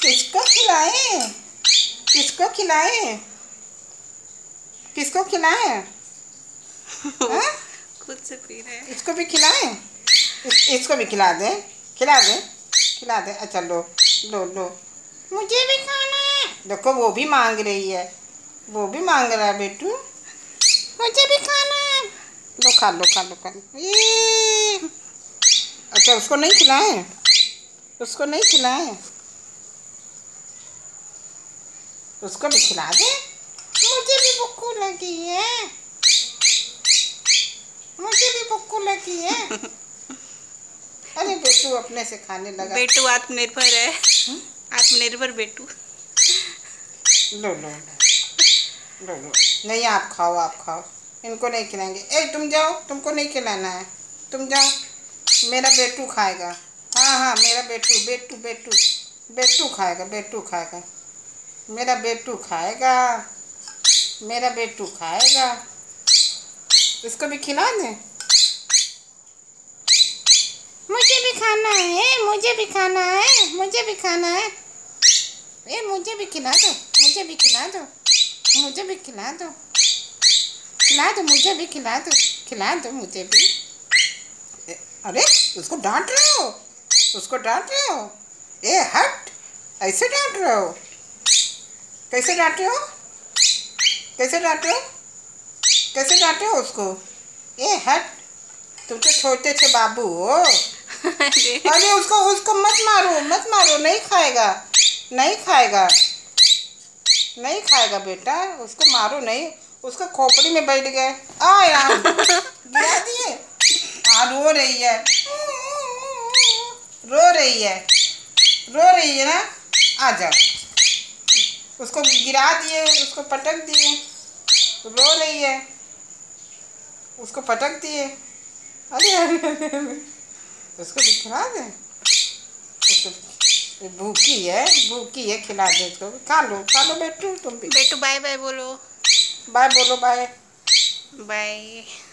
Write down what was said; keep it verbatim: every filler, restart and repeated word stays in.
किसको खिलाए? किसको खिलाए? किसको खिलाए? खुद से पी रहे हैं। इसको भी खिलाए? इस, इसको भी खिला दे, खिला दे, खिला दे। अच्छा लो लो लो, मुझे भी खाना है। देखो वो भी मांग रही है, वो भी मांग रहा है बेटू, मुझे भी खाना है। लो खा लो खा लो खा लो। ये अच्छा उसको नहीं खिलाए? उसको नहीं खिलाए? उसको भी खिला दे। मुझे भी भूख लगी है, मुझे भी भूख लगी है। अरे बेटू अपने से खाने लगा। बेटू आत्मनिर्भर है। आत्मनिर्भर बेटू। लो लो लो लो, नहीं आप खाओ, आप खाओ, इनको नहीं खिलाएंगे। ए तुम जाओ, तुमको नहीं खिलाना है, तुम जाओ, मेरा बेटू खाएगा। हाँ हाँ मेरा बेटू बेटू बेटू बेटू खाएगा, बेटू खाएगा, मेरा बेटू खाएगा, मेरा बेटू खाएगा। इसको भी खिला दें? मुझे भी खाना है, मुझे भी खाना है, मुझे भी खाना है। ए मुझे भी खिला दो, मुझे भी खिला दो, मुझे भी खिला दो, खिला दो, मुझे भी खिला दो, खिला दो मुझे भी। ए, अरे उसको डांट रहे हो, उसको डांट रहे हो? ए हट, ऐसे डांट रहे हो? कैसे डांटे हो? कैसे डांटे हो? कैसे डांटे हो उसको? ए हट, तुम तो छोटे से बाबू हो। अरे उसको उसको मत मारो, मत मारो, नहीं खाएगा, नहीं खाएगा, नहीं खाएगा बेटा, उसको मारो नहीं, उसको खोपड़ी में बैठ गए। आ यार गिरा दिए। हाँ रो रही है, रो रही है, रो रही है ना, आ जाओ। उसको गिरा दिए, उसको पटक दिए, रो रही है, उसको पटक दिए। अरे अरे अरे उसको भी खिला दें, उसको भूखी है, भूखी है, खिला दे उसको, खा लो खा लो बेटू, तुम भी। बेटू बाय बाय बोलो। बाय बोलो, बाय बाय।